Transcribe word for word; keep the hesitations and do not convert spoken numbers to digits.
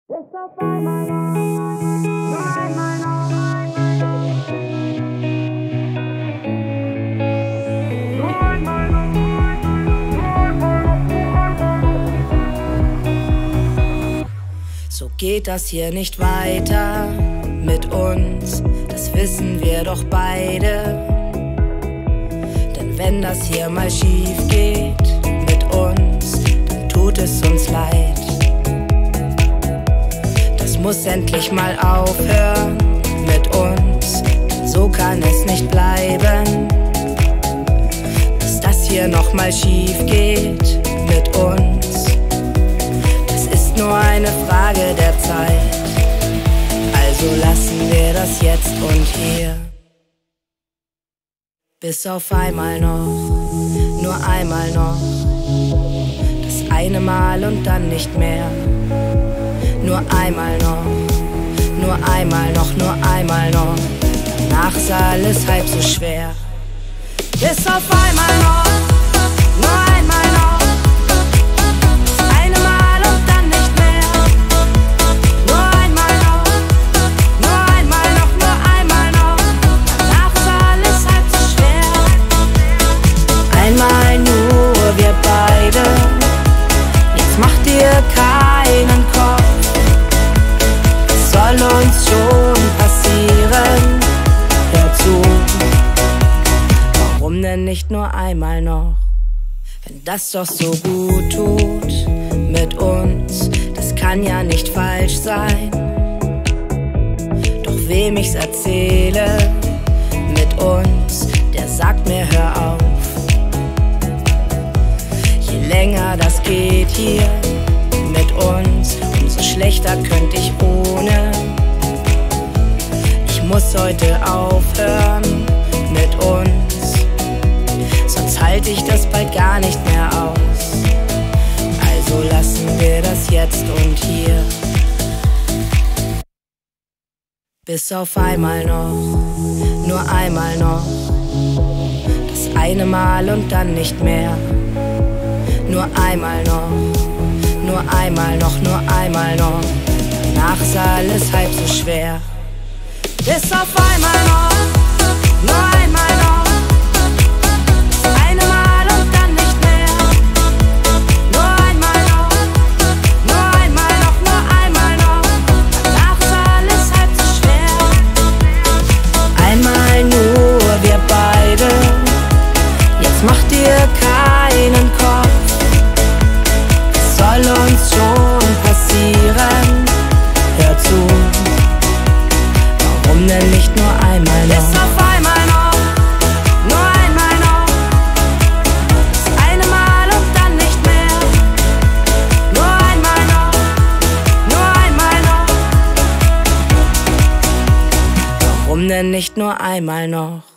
Bis auf einmal noch, nur einmal noch. Nur einmal noch, nur einmal noch. So geht das hier nicht weiter mit uns, das wissen wir doch beide. Denn wenn das hier mal schief geht mit uns, dann tut es uns leid. Das muss endlich mal aufhören mit uns, denn so kann es nicht bleiben. Dass das hier noch mal schief geht mit uns, das ist nur eine Frage der Zeit. Also lassen wir das jetzt und hier. Bis auf einmal noch, nur einmal noch. Das eine Mal und dann nicht mehr. Nur einmal noch, nur einmal noch, nur einmal noch. Danach ist alles halb so schwer. Bis auf einmal noch, nur einmal noch. Das eine Mal und dann nicht mehr. Nur einmal noch, nur einmal noch, nur einmal noch. Danach ist alles halb so schwer. Einmal nur wir beide. Jetzt macht dir keinen Kopf. Soll uns schon passieren, hör zu. Warum denn nicht nur einmal noch? Wenn das doch so gut tut mit uns, das kann ja nicht falsch sein. Doch wem ich's erzähle mit uns, der sagt mir hör auf. Je länger das geht hier mit uns, umso schlechter könnte ich ohne. Ich muss heute aufhören mit uns, sonst halte ich das bald gar nicht mehr aus. Also lassen wir das jetzt und hier. Bis auf einmal noch, nur einmal noch. Das eine Mal und dann nicht mehr. Nur einmal noch, nur einmal noch, nur einmal noch. Danach ist alles halb so schwer. Bis auf einmal noch, nur einmal noch. Das eine Mal und dann nicht mehr. Nur einmal noch, nur einmal noch, nur einmal noch. Danach ist alles halb so schwer. Einmal nur wir beide. Jetzt mach dir keinen Kopf. Soll uns schon passieren, hör zu. Warum denn nicht nur einmal noch? Bis auf einmal noch, nur einmal noch. Das eine Mal und dann nicht mehr. Nur einmal noch, nur einmal noch. Warum denn nicht nur einmal noch?